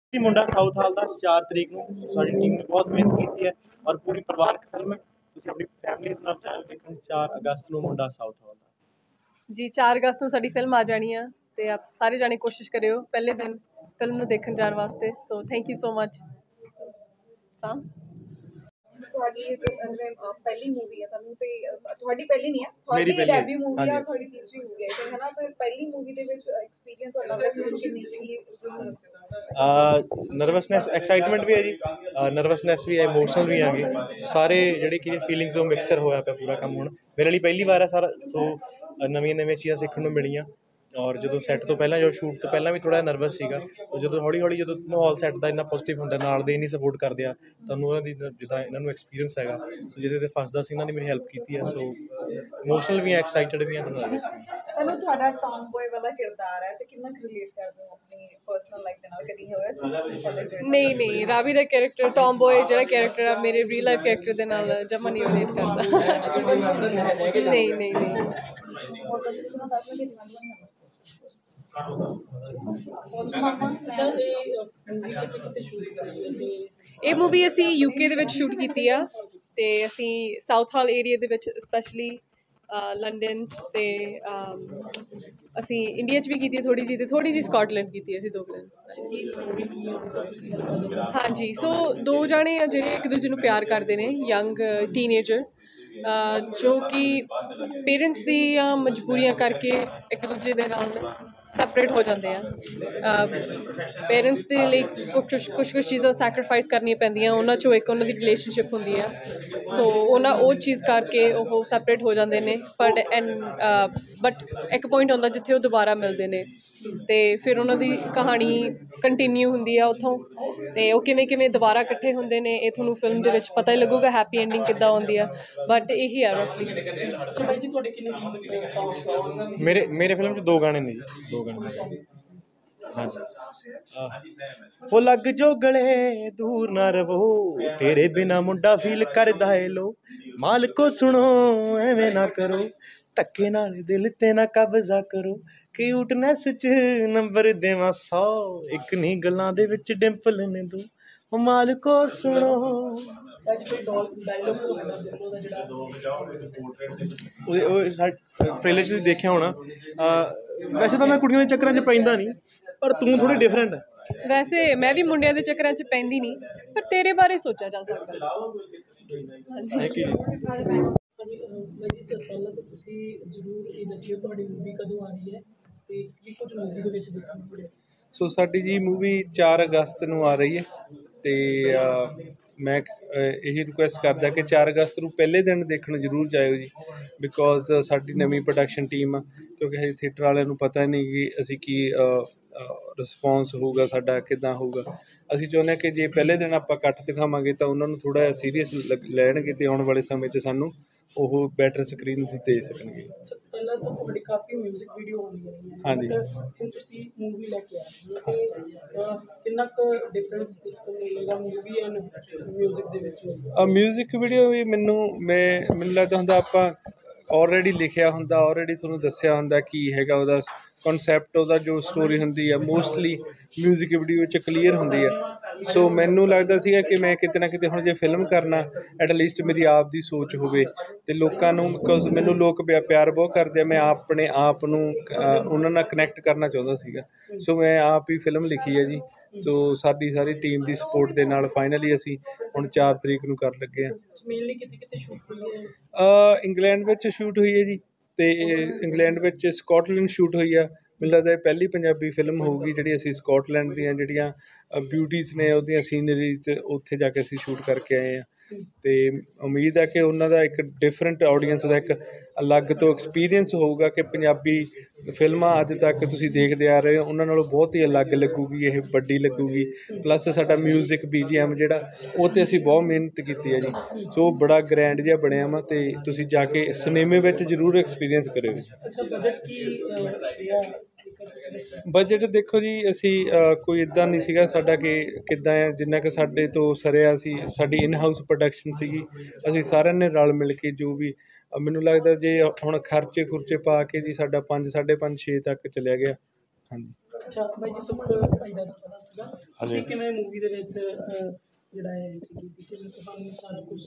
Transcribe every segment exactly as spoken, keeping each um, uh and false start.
जी मुंडा south हाल दा चार तरीक ਨੂੰ ਸਾਡੀ ਟੀਮ ਨੇ ਬਹੁਤ ਮਿਹਨਤ ਕੀਤੀ ਹੈ ਔਰ ਪੂਰੀ ਪਰਿਵਾਰਕ ਫਿਲਮ ਹੈ। ਤੁਸੀਂ ਆਪਣੀ ਫੈਮਿਲੀ ਦੇ ਨਾਲ ਜਾਇਓ ਦੇਖਣ ਚਾਰ ਅਗਸਤ ਨੂੰ ਮੁੰਡਾ ਸਾਊਥ ਹਾਲ ਦਾ। ਜੀ ਚਾਰ ਅਗਸਤ ਨੂੰ ਸਾਡੀ ਫਿਲਮ ਆ ਜਾਣੀ ਆ ਤੇ ਆਪ ਸਾਰੇ ਜਾਣੇ ਕੋਸ਼ਿਸ਼ ਕਰਿਓ ਪਹਿਲੇ ਦਿਨ ਫਿਲਮ ਨੂੰ ਦੇਖਣ ਜਾਣ ਵਾਸਤੇ। So thank you so much. ਸਾਮ ਤੁਹਾਡੀ ਜਿਵੇਂ ਪਹਿਲੀ मूवी है ਤੁਹਾਨੂੰ ਤੇ ਤੁਹਾਡੀ ਪਹਿਲੀ ਨਹੀਂ ਹੈ ਤੁਹਾਡੀ ਡੈਬਿਊ मूवी ਆ ਤੁਹਾਡੀ ਤੀਸਰੀ मूवी ਹੈ ਤੇ ਹਨਾ ਤੇ ਪਹਿਲੀ मूवी ਦੇ ਵਿੱਚ ਐਕਸਪੀਰੀਅੰਸ ਔਰ ਨਰਵਸਨੈਸ ਕਿੰਨੀ ਸੀਗੀ ਜ਼ਰੂਰ ਦੱਸਿਓ। ਨਰਵਸਨੈਸ ਐਕਸਾਈਟਮੈਂਟ ਵੀ ਹੈ ਜੀ, ਨਰਵਸਨੈਸ ਵੀ ਹੈ, ਇਮੋਸ਼ਨਲ ਵੀ ਹੈਗੇ, ਸਾਰੇ ਜਿਹੜੇ ਕਿ ਫੀਲਿੰਗਸ ਉਹ ਮਿਕਸਚਰ ਹੋਇਆ ਪਿਆ ਪੂਰਾ ਕੰਮ। ਹੁਣ ਮੇਰੇ ਲਈ ਪਹਿਲੀ ਵਾਰ ਹੈ ਸਾਰਾ, ਸੋ ਨਵੀਆਂ ਨਵੀਆਂ ਚੀਜ਼ਾਂ ਸਿੱਖਣ ਨੂੰ ਮਿਲੀਆਂ। ਔਰ ਜਦੋਂ ਸੈੱਟ ਤੋਂ ਪਹਿਲਾਂ ਜਦੋਂ ਸ਼ੂਟ ਤੋਂ ਪਹਿਲਾਂ ਵੀ ਥੋੜ੍ਹਾ ਜਿਹਾ ਨਰਵਸ ਸੀਗਾ, ਉਹ ਜਦੋਂ ਹੌਲੀ ਹੌਲੀ ਜਦੋਂ ਮਾਹੌਲ ਸੈੱਟ ਦਾ ਇੰਨਾ ਪੋਜ਼ੀਟਿਵ ਹੁੰਦਾ, ਨਾਲ ਦੇ ਇੰਨੀ ਸਪੋਰਟ ਕਰਦੇ ਆ, ਤੁਹਾਨੂੰ ਉਹਨਾਂ ਦੀ ਜਿੱਦਾਂ ਇਹਨਾਂ ਨੂੰ ਐਕਸਪੀਰੀਅੰਸ ਹੈਗਾ, ਸੋ ਜਿਹਦੇ 'ਤੇ ਫਸਦਾ ਸੀ ਇਹਨਾਂ ਨੇ ਮੇਰੀ ਹੈਲਪ ਕੀਤੀ ਹੈ। ਸੋ ਇਮੋਸ਼ਨਲ ਵੀ ਹੈ, ਐਕਸਾਈਟਡ ਵੀ ਹੈ, ਨਰਵਸ ਵੀ। ਤੁਹਾਨੂੰ ਤੁਹਾਡਾ ਟੌਮ ਬॉय ਵਾਲਾ ਕਿਰਦਾਰ ਹੈ ਤੇ ਕਿੰਨਾ ਕੁ ਰਿਲੇਟ ਕਰਦੇ ਹੋ ਆਪਣੀ ਪਰਸਨਲ ਲਾਈਫ ਦੇ ਨਾਲ? ਕਦੀ ਹੋਇਆ ਸੀ? ਨਹੀਂ ਨਹੀਂ, ਰਾਵੀ ਦਾ ਕੈਰੈਕਟਰ ਟੌਮ ਬॉय ਜਿਹੜਾ ਕੈਰੈਕਟਰ ਆ ਮੇਰੇ ਰੀਅਲ ਲਾਈਫ ਕੈਰੈਕਟਰ ਦੇ ਨਾਲ ਜਮਾ ਨਹੀਂ ਰਿਲੇਟ ਕਰਦਾ। ਨਹੀਂ ਨਹੀਂ ਨਹੀਂ। ਇਹ ਮੂਵੀ ਅਸੀਂ ਯੂਕੇ ਦੇ ਵਿੱਚ ਸ਼ੂਟ ਕੀਤੀ ਆ ਤੇ ਅਸੀਂ ਸਾਊਥ ਹਾਲ ਏਰੀਆ ਦੇ ਵਿੱਚ ਸਪੈਸ਼ਲੀ ਲੰਡਨ 'ਚ ਤੇ ਅਸੀਂ ਇੰਡੀਆ 'ਚ ਵੀ ਕੀਤੀ ਥੋੜ੍ਹੀ ਜਿਹੀ, ਤੇ ਥੋੜ੍ਹੀ ਜਿਹੀ ਸਕਾਟਲੈਂਡ ਕੀਤੀ ਅਸੀਂ ਦੋ ਫਿਲਮ। ਹਾਂਜੀ, ਸੋ ਦੋ ਜਾਣੇ ਆ ਜਿਹੜੇ ਇੱਕ ਦੂਜੇ ਨੂੰ ਪਿਆਰ ਕਰਦੇ ਨੇ, ਯੰਗ ਟੀਨਏਜਰ ਜੋ ਕਿ ਪੇਰੈਂਟਸ ਦੀਆਂ ਮਜਬੂਰੀਆਂ ਕਰਕੇ ਇੱਕ ਦੂਜੇ ਦੇ ਨਾਲ ਸੈਪਰੇਟ ਹੋ ਜਾਂਦੇ ਆ। ਪੇਰੈਂਟਸ ਦੇ ਲਈ ਕੁਛ ਕੁਛ ਕੁਛ ਚੀਜ਼ਾਂ ਸੈਕਰੀਫਾਈਸ ਕਰਨੀਆਂ ਪੈਂਦੀਆਂ, ਉਹਨਾਂ 'ਚੋਂ ਇੱਕ ਉਹਨਾਂ ਦੀ ਰਿਲੇਸ਼ਨਸ਼ਿਪ ਹੁੰਦੀ ਆ। ਸੋ ਉਹਨਾਂ ਉਹ ਚੀਜ਼ ਕਰਕੇ ਉਹ ਸੈਪਰੇਟ ਹੋ ਜਾਂਦੇ ਨੇ, ਬਟ ਐਂਡ ਬਟ ਇੱਕ ਪੁਆਇੰਟ ਆਉਂਦਾ ਜਿੱਥੇ ਉਹ ਦੁਬਾਰਾ ਮਿਲਦੇ ਨੇ ਅਤੇ ਫਿਰ ਉਹਨਾਂ ਦੀ ਕਹਾਣੀ ਕੰਟੀਨਿਊ ਹੁੰਦੀ ਆ ਉੱਥੋਂ, ਅਤੇ ਉਹ ਕਿਵੇਂ ਕਿਵੇਂ ਦੁਬਾਰਾ ਇਕੱਠੇ ਹੁੰਦੇ ਨੇ ਇਹ ਤੁਹਾਨੂੰ ਫਿਲਮ ਦੇ ਵਿੱਚ ਪਤਾ ਹੀ ਲੱਗੂਗਾ ਹੈਪੀ ਐਂਡਿੰਗ ਕਿੱਦਾਂ ਆਉਂਦੀ ਆ। ਬਟ ਇਹੀ ਆ ਰਫਲੀ। ਮੇਰੇ ਮੇਰੇ ਫਿਲਮ 'ਚ ਦੋ ਗਾਣੇ ਨੇ ਜੀ, ਦੋ ਗਾਣੇ। ਹਾਂਜੀ, ਉਹ ਲੱਗ ਜੋ ਗਲੇ ਦੂਰ ਨਾ ਰਵੋ, ਤੇਰੇ ਬਿਨਾ ਮੁੰਡਾ ਫੀਲ ਕਰਦਾ ਏ ਲੋ, ਮਾਲਕੋ ਸੁਣੋ ਐਵੇਂ ਨਾ ਕਰੋ, ਧੱਕੇ ਨਾਲ ਦਿਲ 'ਤੇ ਨਾ ਕਬਜ਼ਾ ਕਰੋ, ਕਿਊਟਨੈਸ 'ਚ ਨੰਬਰ ਦੇਵਾਂ ਸੌ, ਇੱਕ ਨਹੀਂ ਗੱਲਾਂ ਦੇ ਵਿੱਚ ਡਿੰਪਲ ਨੇ ਦੋ, ਉਹ ਮਾਲਕੋ ਸੁਣੋ। ਟ੍ਰੇਲਰ 'ਚ ਦੇਖਿਆ ਹੋਣਾ। ਵੈਸੇ ਤਾਂ ਮੈਂ ਕੁੜੀਆਂ ਦੇ ਚੱਕਰਾਂ 'ਚ ਪੈਂਦਾ ਨਹੀਂ, ਪਰ ਤੂੰ ਥੋੜ੍ਹੀ ਡਿਫਰੈਂਟ ਹੈ। ਵੈਸੇ ਮੈਂ ਵੀ ਮੁੰਡਿਆਂ ਦੇ ਚੱਕਰਾਂ 'ਚ ਪੈਂਦੀ ਨਹੀਂ, ਪਰ ਤੇਰੇ ਬਾਰੇ ਸੋਚਿਆ ਜਾ ਸਕਦਾ। ਹਾਂਜੀ ਪਹਿਲਾਂ ਤਾਂ ਤੁਸੀਂ ਜ਼ਰੂਰ ਇਹ ਦੱਸਿਓ ਤੁਹਾਡੀ ਮੂਵੀ ਕਦੋਂ ਆ ਰਹੀ ਹੈ ਅਤੇ ਕੀ ਕੁਝ ਮੂਵੀ ਦੇ ਵਿੱਚ ਦੇਖਣ ਨੂੰ ਮਿਲਿਆ? ਸੋ ਸਾਡੀ ਜੀ ਮੂਵੀ ਚਾਰ ਅਗਸਤ ਨੂੰ ਆ ਰਹੀ ਹੈ ਅਤੇ ਮੈਂ ਇਹੀ ਰਿਕੁਐਸਟ ਕਰਦਾ ਕਿ ਚਾਰ ਅਗਸਤ ਨੂੰ ਪਹਿਲੇ ਦਿਨ ਦੇਖਣ ਜ਼ਰੂਰ ਜਾਇਓ ਜੀ, ਬਿਕੋਜ਼ ਸਾਡੀ ਨਵੀਂ ਪ੍ਰੋਡਕਸ਼ਨ ਟੀਮ ਆ, ਕਿਉਂਕਿ ਹਜੇ ਥੀਏਟਰ ਵਾਲਿਆਂ ਨੂੰ ਪਤਾ ਨਹੀਂ ਕਿ ਅਸੀਂ ਕੀ ਰਿਸਪੋਂਸ ਹੋਊਗਾ, ਸਾਡਾ ਕਿੱਦਾਂ ਹੋਊਗਾ। ਅਸੀਂ ਚਾਹੁੰਦੇ ਹਾਂ ਕਿ ਜੇ ਪਹਿਲੇ ਦਿਨ ਆਪਾਂ ਇਕੱਠ ਦਿਖਾਵਾਂਗੇ ਤਾਂ ਉਹਨਾਂ ਨੂੰ ਥੋੜ੍ਹਾ ਜਿਹਾ ਸੀਰੀਅਸ ਲੈਣਗੇ ਅਤੇ ਆਉਣ ਵਾਲੇ ਸਮੇਂ 'ਚ ਸਾਨੂੰ ਉਹ ਬੈਟਰ ਸਕਰੀਨ ਦੇ ਸਕਣਗੇ। ਪਹਿਲਾਂ ਤਾਂ ਤੁਹਾਡੀ ਕਾਫੀ ਮਿਊਜ਼ਿਕ ਵੀਡੀਓ ਹੁੰਦੀਆਂ ਨੇ, ਹਾਂਜੀ, ਹੁਣ ਤੁਸੀਂ ਮੂਵੀ ਲੈ ਕੇ ਆ ਰਹੇ ਹੋ ਅਤੇ ਕਿੰਨਾ ਕੁ ਡਿਫਰੈਂਸ ਦੇਖਣ ਨੂੰ ਮਿਲੇਗਾ ਮੂਵੀ ਐਂਡ ਮਿਊਜ਼ਿਕ ਦੇ ਵਿੱਚ? ਮਿਊਜ਼ਿਕ ਵੀਡੀਓ ਵੀ ਮੈਨੂੰ ਮੈਂ ਮੈਨੂੰ ਲੱਗਦਾ ਹੁੰਦਾ ਆਪਾਂ ਔਲਰੇਡੀ ਲਿਖਿਆ ਹੁੰਦਾ, ਔਲਰੇਡੀ ਤੁਹਾਨੂੰ ਦੱਸਿਆ ਹੁੰਦਾ ਕੀ ਹੈਗਾ ਉਹਦਾ ਕਨਸੈਪਟ, ਉਹਦਾ ਜੋ ਸਟੋਰੀ ਹੁੰਦੀ ਆ ਮੋਸਟਲੀ ਮਿਊਜ਼ਿਕ ਵੀਡੀਓ 'ਚ ਕਲੀਅਰ ਹੁੰਦੀ ਆ। ਸੋ ਮੈਨੂੰ ਲੱਗਦਾ ਸੀਗਾ ਕਿ ਮੈਂ ਕਿਤੇ ਨਾ ਕਿਤੇ ਹੁਣ ਜੇ ਫਿਲਮ ਕਰਨਾ ਐਟਲੀਸਟ ਮੇਰੀ ਆਪ ਦੀ ਸੋਚ ਹੋਵੇ ਅਤੇ ਲੋਕਾਂ ਨੂੰ, ਬਿਕੋਜ਼ ਮੈਨੂੰ ਲੋਕ ਪਿਆ ਪਿਆਰ ਬਹੁਤ ਕਰਦੇ ਆ, ਮੈਂ ਆਪਣੇ ਆਪ ਨੂੰ ਉਹਨਾਂ ਨਾਲ ਕਨੈਕਟ ਕਰਨਾ ਚਾਹੁੰਦਾ ਸੀਗਾ। ਸੋ ਮੈਂ ਆਪ ਹੀ ਫਿਲਮ ਲਿਖੀ ਹੈ ਜੀ। ਸੋ ਸਾਡੀ ਸਾਰੀ ਟੀਮ ਦੀ ਸਪੋਰਟ ਦੇ ਨਾਲ ਫਾਈਨਲੀ ਅਸੀਂ ਹੁਣ ਚਾਰ ਤਰੀਕ ਨੂੰ ਕਰਨ ਲੱਗੇ ਹਾਂ। ਮੇਨਲੀ ਕਿਤੇ ਕਿਤੇ ਸ਼ੂਟ ਹੋਈ ਹੈ? ਇੰਗਲੈਂਡ ਵਿੱਚ ਸ਼ੂਟ ਹੋਈ ਹੈ ਜੀ, ਅਤੇ ਇੰਗਲੈਂਡ ਵਿੱਚ ਸਕਾਟਲੈਂਡ ਸ਼ੂਟ ਹੋਈ ਆ। ਮੈਨੂੰ ਲੱਗਦਾ ਇਹ ਪਹਿਲੀ ਪੰਜਾਬੀ ਫਿਲਮ ਹੋਊਗੀ ਜਿਹੜੀ ਅਸੀਂ ਸਕਾਟਲੈਂਡ ਦੀਆਂ ਜਿਹੜੀਆਂ ਬਿਊਟੀਜ਼ ਨੇ ਉਹਦੀਆਂ ਸੀਨਰੀਜ਼ ਉੱਥੇ ਜਾ ਕੇ ਅਸੀਂ ਸ਼ੂਟ ਕਰਕੇ ਆਏ ਹਾਂ, ਅਤੇ ਉਮੀਦ ਹੈ ਕਿ ਉਹਨਾਂ ਦਾ ਇੱਕ ਡਿਫਰੈਂਟ ਆਡੀਅੰਸ ਦਾ ਇੱਕ ਅਲੱਗ ਤੋਂ ਐਕਸਪੀਰੀਅੰਸ ਹੋਊਗਾ ਕਿ ਪੰਜਾਬੀ ਫਿਲਮਾਂ ਅੱਜ ਤੱਕ ਤੁਸੀਂ ਦੇਖਦੇ ਆ ਰਹੇ ਹੋ ਉਹਨਾਂ ਨਾਲੋਂ ਬਹੁਤ ਹੀ ਅਲੱਗ ਲੱਗੂਗੀ, ਇਹ ਵੱਡੀ ਲੱਗੂਗੀ। ਪਲੱਸ ਸਾਡਾ ਮਿਊਜ਼ਿਕ ਬੀ ਜੀ ਐਮ ਜਿਹੜਾ ਉਹ 'ਤੇ ਅਸੀਂ ਬਹੁਤ ਮਿਹਨਤ ਕੀਤੀ ਹੈ ਜੀ। ਸੋ ਬੜਾ ਗ੍ਰੈਂਡ ਜਿਹਾ ਬਣਿਆ ਵਾ, ਅਤੇ ਤੁਸੀਂ ਜਾ ਕੇ ਸਿਨੇਮੇ ਵਿੱਚ ਜ਼ਰੂਰ ਐਕਸਪੀਰੀਅੰਸ ਕਰਿਓ ਜੀ। ਅੱਛਾ, ਬਜਟ ਕੀ ਰਿਹਾ? ਬਜਟ ਦੇਖੋ ਜੀ, ਅਸੀਂ ਕੋਈ ਇੱਦਾਂ ਨਹੀਂ ਸੀਗਾ ਸਾਡਾ ਕਿ ਕਿੱਦਾਂ ਹੈ, ਜਿੰਨਾ ਕਿ ਸਾਡੇ ਤੋਂ ਸਰਿਆ ਸੀ, ਸਾਡੀ ਇਨ ਹਾਊਸ ਪ੍ਰੋਡਕਸ਼ਨ ਸੀਗੀ, ਅਸੀਂ ਸਾਰਿਆਂ ਨੇ ਰਲ ਮਿਲ ਕੇ ਜੋ ਵੀ ਮੈਨੂੰ ਲੱਗਦਾ ਜੇ ਹੁਣ ਖਰਚੇ ਖੁਰਚੇ ਪਾ ਕੇ ਜੀ ਸਾਡਾ ਪੰਜ ਸਾਢੇ ਪੰਜ ਛੇ ਤੱਕ ਚਲਿਆ ਗਿਆ। ਹਾਂਜੀ। ਅੱਛਾ ਬਾਈ ਜੀ, ਸੁੱਖ ਭਾਈ ਦਾ ਪਤਾ ਸੀਗਾ ਤੁਸੀਂ ਕਿਵੇਂ ਮੂਵੀ ਦੇ ਵਿੱਚ ਅਹ, ਜਿਹੜਾ ਹੈ entry ਕੀਤੀ, ਕਿਵੇਂ ਤੁਹਾਨੂੰ ਸਾਰਾ ਕੁਝ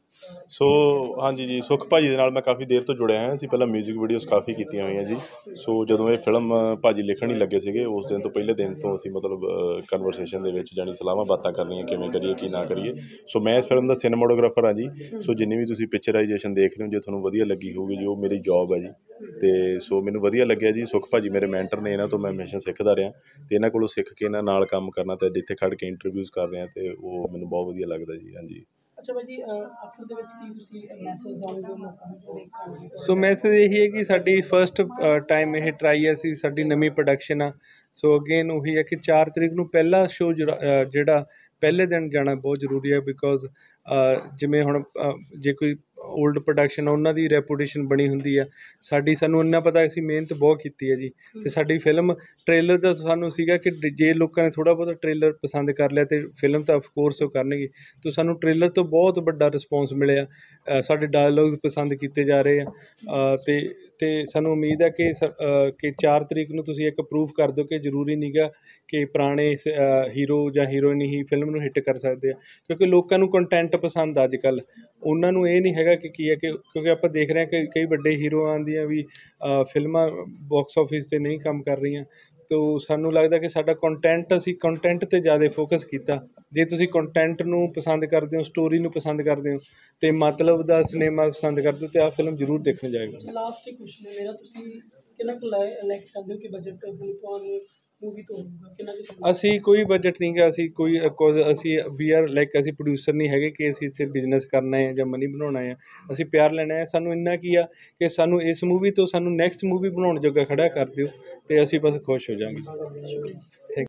ਸੋ ਹਾਂਜੀ ਜੀ, ਸੁੱਖ ਭਾਜੀ ਦੇ ਨਾਲ ਮੈਂ ਕਾफ़ੀ ਦੇਰ ਤੋਂ ਜੁੜਿਆ ਹਾਂ। ਅਸੀਂ ਪਹਿਲਾਂ ਮਿਊਜ਼ਿਕ ਵੀਡੀਓਜ਼ ਕਾफ़ੀ ਕੀਤੀਆਂ ਹੋਈਆਂ ਜੀ। ਸੋ ਜਦੋਂ ਇਹ ਫਿਲਮ ਭਾਜੀ ਲਿਖਣ ਹੀ ਲੱਗੇ ਸੀਗੇ, ਉਸ ਦਿਨ ਤੋਂ ਪਹਿਲੇ ਦਿਨ ਤੋਂ ਅਸੀਂ ਮਤਲਬ ਕਨਵਰਸੇਸ਼ਨ ਦੇ ਵਿੱਚ ਜਾਣੀ ਸਲਾਹਾਂ ਬਾਤਾਂ ਕਰਨੀਆਂ, ਕਿਵੇਂ ਕਰੀਏ ਕੀ ਨਾ ਕਰੀਏ। ਸੋ ਮੈਂ ਇਸ ਫਿਲਮ ਦਾ ਸਿਨੇਮੋਟੋਗ੍ਰਾਫਰ ਹਾਂ ਜੀ। ਸੋ ਜਿੰਨੀ ਵੀ ਤੁਸੀਂ ਪਿਕਚਰਾਈਜੇਸ਼ਨ ਦੇਖ ਰਹੇ ਹੋ, ਜੇ ਤੁਹਾਨੂੰ ਵਧੀਆ ਲੱਗੀ ਹੋਊਗੀ ਜੀ, ਉਹ ਮੇਰੀ ਜੋਬ ਹੈ ਜੀ। ਅਤੇ ਸੋ ਮੈਨੂੰ ਵਧੀਆ ਲੱਗਿਆ ਜੀ। ਸੁੱਖ ਭਾਜੀ ਮੇਰੇ ਮੈਂਟਰ ਨੇ, ਇਹਨਾਂ ਤੋਂ ਮੈਂ ਹਮੇਸ਼ਾ ਸਿੱਖਦਾ ਰਿਹਾ ਅਤੇ ਇਹਨਾਂ ਕੋਲੋਂ ਸਿੱਖ ਕੇ ਇਹਨਾਂ ਨਾਲ ਕੰਮ ਕਰਨਾ ਅਤੇ ਜਿੱਥੇ ਖੜ੍ਹ ਕੇ ਇੰਟਰਵਿਊਜ਼ ਕਰ ਰਹੇ ਹਾਂ ਅਤੇ ਉਹ ਮੈਨੂੰ ਬਹੁਤ ਵਧੀਆ ਲੱਗਦਾ ਜੀ। ਹਾਂਜੀ। ਅੱਛਾ ਬਾਈ ਜੀ, ਆਖਰ ਦੇ ਵਿੱਚ ਕੀ ਤੁਸੀਂ ਮੈਸੇਜ ਦਓਗੇ ਲੋਕਾਂ ਨੂੰ ਜਿਹੜੇ ਕੰਮ ਸੋ ਮੈਸੇਜ ਇਹੀ ਹੈ ਕਿ ਸਾਡੀ ਫਸਟ ਟਾਈਮ ਇਹ ਟਰਾਈ ਹੈ, ਸੀ ਸਾਡੀ ਨਵੀਂ ਪ੍ਰੋਡਕਸ਼ਨ ਆ। ਸੋ ਅਗੇਨ ਉਹੀ ਹੈ ਕਿ ਚਾਰ ਤਰੀਕ ਨੂੰ ਪਹਿਲਾ ਸ਼ੋਅ ਜਿਹੜਾ ਜਿਹੜਾ ਪਹਿਲੇ ਦਿਨ ਜਾਣਾ ਬਹੁਤ ਜ਼ਰੂਰੀ ਹੈ। ਬਿਕੋਜ਼ ਜਿਵੇਂ ਹੁਣ ਜੇ ਕੋਈ ਓਲਡ ਪ੍ਰੋਡਕਸ਼ਨ ਆ, ਉਹਨਾਂ ਦੀ ਰੈਪੂਟੇਸ਼ਨ ਬਣੀ ਹੁੰਦੀ ਆ। ਸਾਡੀ ਸਾਨੂੰ ਇੰਨਾ ਪਤਾ, ਅਸੀਂ ਮਿਹਨਤ ਬਹੁਤ ਕੀਤੀ ਹੈ ਜੀ। ਅਤੇ ਸਾਡੀ ਫਿਲਮ ਟ੍ਰੇਲਰ ਦਾ ਸਾਨੂੰ ਸੀਗਾ ਕਿ ਜੇ ਲੋਕਾਂ ਨੇ ਥੋੜ੍ਹਾ ਬਹੁਤਾ ਟ੍ਰੇਲਰ ਪਸੰਦ ਕਰ ਲਿਆ ਅਤੇ ਫਿਲਮ ਤਾਂ ਅਫਕੋਰਸ ਉਹ ਕਰਨਗੇ। ਤਾਂ ਸਾਨੂੰ ਟ੍ਰੇਲਰ ਤੋਂ ਬਹੁਤ ਵੱਡਾ ਰਿਸਪੌਂਸ ਮਿਲਿਆ। ਸਾਡੇ ਡਾਇਲੋਗਸ ਪਸੰਦ ਕੀਤੇ ਜਾ ਰਹੇ ਆ ਅਤੇ ਅਤੇ ਸਾਨੂੰ ਉਮੀਦ ਹੈ ਕਿ ਸ ਕਿ ਚਾਰ ਤਰੀਕ ਨੂੰ ਤੁਸੀਂ ਇੱਕ ਪ੍ਰੂਫ ਕਰ ਦਿਓ ਕਿ ਜ਼ਰੂਰੀ ਨਹੀਂ ਗਾ ਕਿ ਪੁਰਾਣੇ ਹੀਰੋ ਜਾਂ ਹੀਰੋਇਨ ਹੀ ਫਿਲਮ ਨੂੰ ਹਿੱਟ ਕਰ ਸਕਦੇ ਆ। ਕਿਉਂਕਿ ਲੋਕਾਂ ਨੂੰ ਕੰਟੈਂਟ ਪਸੰਦ ਆ ਅੱਜ ਕੱਲ੍ਹ। ਉਹਨਾਂ ਨੂੰ ਇਹ ਨਹੀਂ ਹੈਗਾ ਕਿ ਕੀ ਹੈ ਕਿ ਕਿਉਂਕਿ ਆਪਾਂ ਦੇਖ ਰਹੇ ਹਾਂ ਕਿ ਕਈ ਵੱਡੇ ਹੀਰੋਆਂ ਦੀਆਂ ਵੀ ਫਿਲਮਾਂ ਬਾਕਸ ਆਫਿਸ 'ਤੇ ਨਹੀਂ ਕੰਮ ਕਰ ਰਹੀਆਂ। ਤੋ ਸਾਨੂੰ ਲੱਗਦਾ ਕਿ ਸਾਡਾ ਕੰਟੈਂਟ, ਅਸੀਂ ਕੰਟੈਂਟ 'ਤੇ ਜ਼ਿਆਦਾ ਫੋਕਸ ਕੀਤਾ। ਜੇ ਤੁਸੀਂ ਕੰਟੈਂਟ ਨੂੰ ਪਸੰਦ ਕਰਦੇ ਹੋ, ਸਟੋਰੀ ਨੂੰ ਪਸੰਦ ਕਰਦੇ ਹੋ ਅਤੇ ਮਤਲਬ ਦਾ ਸਿਨੇਮਾ ਪਸੰਦ ਕਰਦੇ ਹੋ, ਤਾਂ ਆਹ ਫਿਲਮ ਜ਼ਰੂਰ ਦੇਖਣ ਜਾਏਗਾ। ਲਾਸਟ ਹੀ ਕੁਐਸਚਨ ਹੈ ਮੇਰਾ, ਤੁਸੀਂ ਕਿੰਨਾ ਕੁ ਲੈ ਲੈ ਕੇ ਚਾਹੁੰਦੇ ਹੋ ਕਿ ਬਜਟ ਤੁਹਾਨੂੰ ਮੂਵੀ ਤੋਂ ਹੋਊਗਾ ਕਿੰਨਾ ਕੁ? ਅਸੀਂ ਕੋਈ ਬਜਟ ਨਹੀਂ ਗਾ, ਅਸੀਂ ਕੋਈ ਕੋਜ਼ ਅਸੀਂ ਵੀ ਆਰ ਲਾਈਕ ਅਸੀਂ ਪ੍ਰੋਡਿਊਸਰ ਨਹੀਂ ਹੈਗੇ ਕਿ ਅਸੀਂ ਇੱਥੇ ਬਿਜ਼ਨਸ ਕਰਨਾ ਹੈ ਜਾਂ ਮਨੀ ਬਣਾਉਣਾ ਹੈ। ਅਸੀਂ ਪਿਆਰ ਲੈਣਾ ਹੈ। ਸਾਨੂੰ ਇੰਨਾ ਕੀ ਆ ਕਿ ਸਾਨੂੰ ਇਸ ਮੂਵੀ ਤੋਂ ਸਾਨੂੰ ਨੈਕਸਟ ਮੂਵੀ ਬਣਾਉਣ ਜੋਗਾ ਖੜ੍ਹਾ ਕਰ ਦਿਓ ਅਤੇ ਅਸੀਂ ਬਸ ਖੁਸ਼ ਹੋ ਜਾਵਾਂਗੇ। ਥੈਂਕ